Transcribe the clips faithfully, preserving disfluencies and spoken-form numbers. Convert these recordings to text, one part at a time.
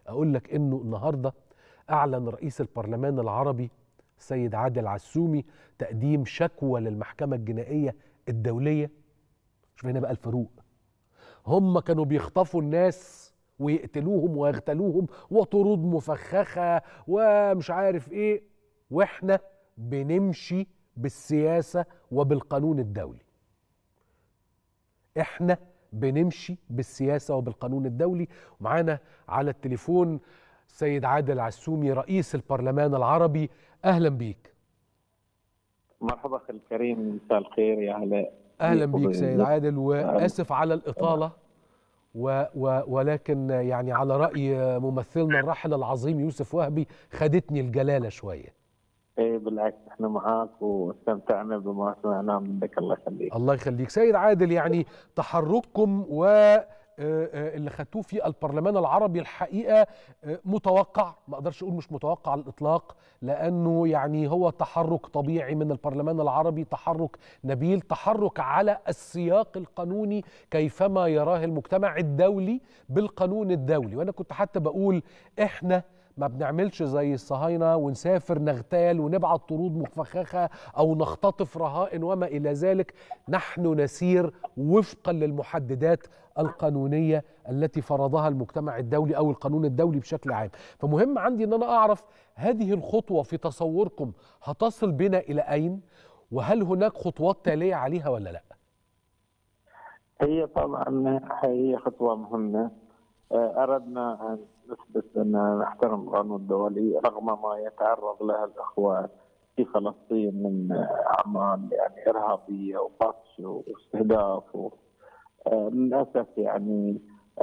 أقول لك إنه النهاردة أعلن رئيس البرلمان العربي السيد عادل عسومي تقديم شكوى للمحكمة الجنائية الدولية. شوف هنا بقى الفروق، هم كانوا بيخطفوا الناس ويقتلوهم ويغتالوهم وطرود مفخخة ومش عارف إيه، وإحنا بنمشي بالسياسة وبالقانون الدولي. إحنا بنمشي بالسياسة وبالقانون الدولي. ومعانا على التليفون سيد عادل عسومي رئيس البرلمان العربي. أهلا بيك. مرحبا أخي الكريم، مساء الخير يا هلا. أهلا بيك سيد عادل، وآسف على الإطالة و و ولكن يعني على رأي ممثلنا الراحل العظيم يوسف وهبي خدتني الجلالة شوية. ايه بالعكس، احنا معاك واستمتعنا بما سمعناه منك، الله يخليك. الله يخليك سيد عادل. يعني تحرككم و اللي خدتوه في البرلمان العربي الحقيقة متوقع، ما اقدرش اقول مش متوقع على الاطلاق، لانه يعني هو تحرك طبيعي من البرلمان العربي، تحرك نبيل، تحرك على السياق القانوني كيفما يراه المجتمع الدولي بالقانون الدولي. وانا كنت حتى بقول احنا ما بنعملش زي الصهاينة ونسافر نغتال ونبعت طرود مفخخة أو نختطف رهائن وما إلى ذلك. نحن نسير وفقا للمحددات القانونية التي فرضها المجتمع الدولي أو القانون الدولي بشكل عام. فمهم عندي أن أنا أعرف هذه الخطوة في تصوركم هتصل بنا إلى أين، وهل هناك خطوات تالية عليها ولا لا؟ هي طبعا هي خطوة مهمة. أردنا أن نثبت أن نحترم القانون الدولي رغم ما يتعرض له الأخوة في فلسطين من أعمال يعني إرهابية وبطش واستهداف. للأسف يعني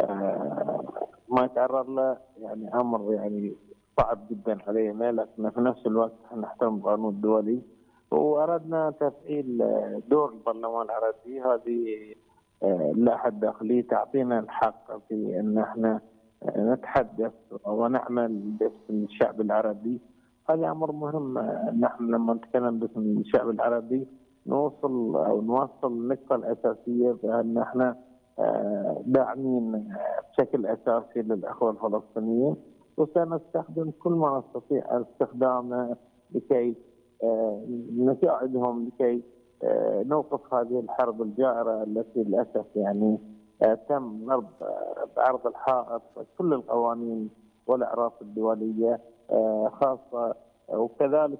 ما يتعرض له يعني أمر يعني صعب جدا علينا، لكن في نفس الوقت نحترم القانون الدولي. وأردنا تفعيل دور البرلمان العربي، هذه اللائحة الداخلية تعطينا الحق في أن احنا نتحدث ونعمل باسم الشعب العربي. هذا أمر مهم. نحن لما نتكلم باسم الشعب العربي نوصل أو نوصل النقطة الأساسية بأن احنا داعمين بشكل أساسي للأخوة الفلسطينيين، وسنستخدم كل ما نستطيع استخدامه لكي نساعدهم لكي نوقف هذه الحرب الجائرة التي للأسف يعني تم ضرب بعرض الحائط كل القوانين والأعراف الدولية خاصة، وكذلك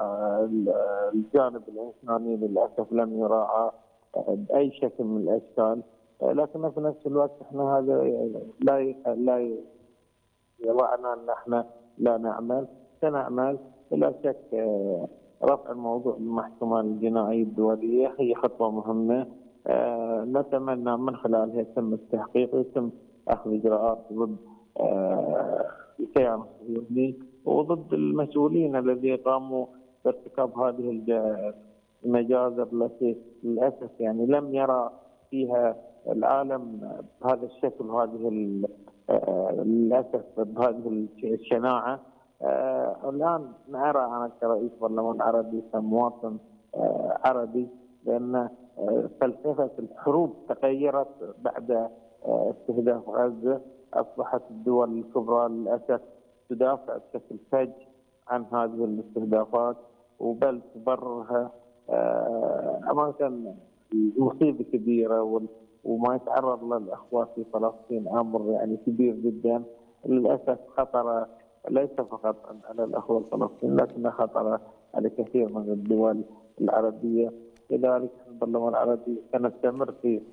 الجانب الإنساني للأسف لم يراعى بأي شكل من الأشكال. لكن في نفس الوقت احنا هذا لا لا يضعنا ان احنا لا نعمل، سنعمل بلا شك. رفع الموضوع للمحكمة الجنائية الدولية هي خطوة مهمة. آه نتمنى من خلالها يتم التحقيق ويتم أخذ إجراءات ضد آه الكيان الصهيوني وضد المسؤولين الذين قاموا بارتكاب هذه المجازر التي للأسف يعني لم يرى فيها العالم بهذا الشكل وهذه آه للأسف بهذه الشناعة. آه الآن نرى أنا كرئيس برلمان عربي كمواطن آه عربي بأن آه فلسفة الحروب تغيرت بعد آه استهداف غزة. أصبحت الدول الكبرى للأسف تدافع بشكل فج عن هذه الاستهدافات، وبل تبررها. آه أمانة مصيبة كبيرة، وما يتعرض له الأخوة في فلسطين أمر يعني كبير جدا. للأسف خطر ليس فقط على الأخوة الفلسطينيين لكن خطر على كثير من الدول العربية. لذلك البرلمان العربي سنستمر في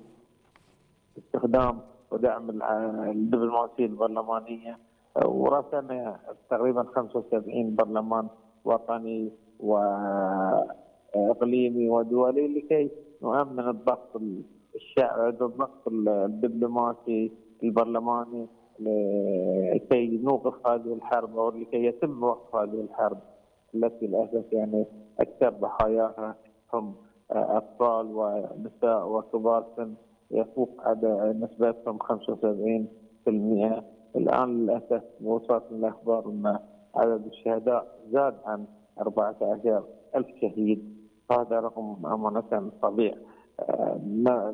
استخدام ودعم الدبلوماسية البرلمانية، ورأسنا تقريبا خمسة وسبعين برلمان وطني وإقليمي ودولي لكي نؤمن الضغط الشعبي الضغط الدبلوماسي البرلماني لكي نوقف هذه الحرب او لكي يتم وقف هذه الحرب التي للاسف يعني اكثر ضحاياها هم اطفال ونساء وكبار سن، يفوق عدد نسبتهم خمسة وسبعين بالمئة. الان للاسف وصلت الاخبار ان عدد الشهداء زاد عن أربعة عشر ألف شهيد. هذا رقم امانه فظيع.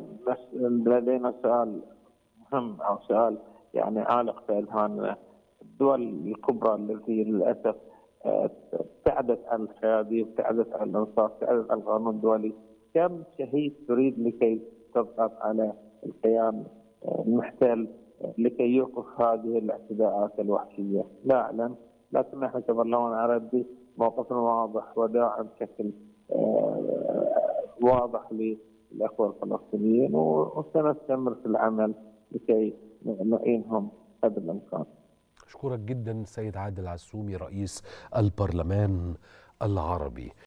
لدينا سؤال مهم او سؤال يعني عالق في اذهاننا الدول الكبرى التي للاسف ابتعدت عن الحياديه وابتعدت عن الانصاف، ابتعدت عن القانون الدولي. كم شهيد تريد لكي تضغط على الكيان المحتل لكي يوقف هذه الاعتداءات الوحشيه؟ لا اعلم، لكن نحن كبرلمان عربي موقفنا واضح وداعم بشكل واضح للاخوه الفلسطينيين، وسنستمر في العمل لكي نعينهم قدر الامكان. أشكرك جدا سيد عادل عسومي رئيس البرلمان العربي.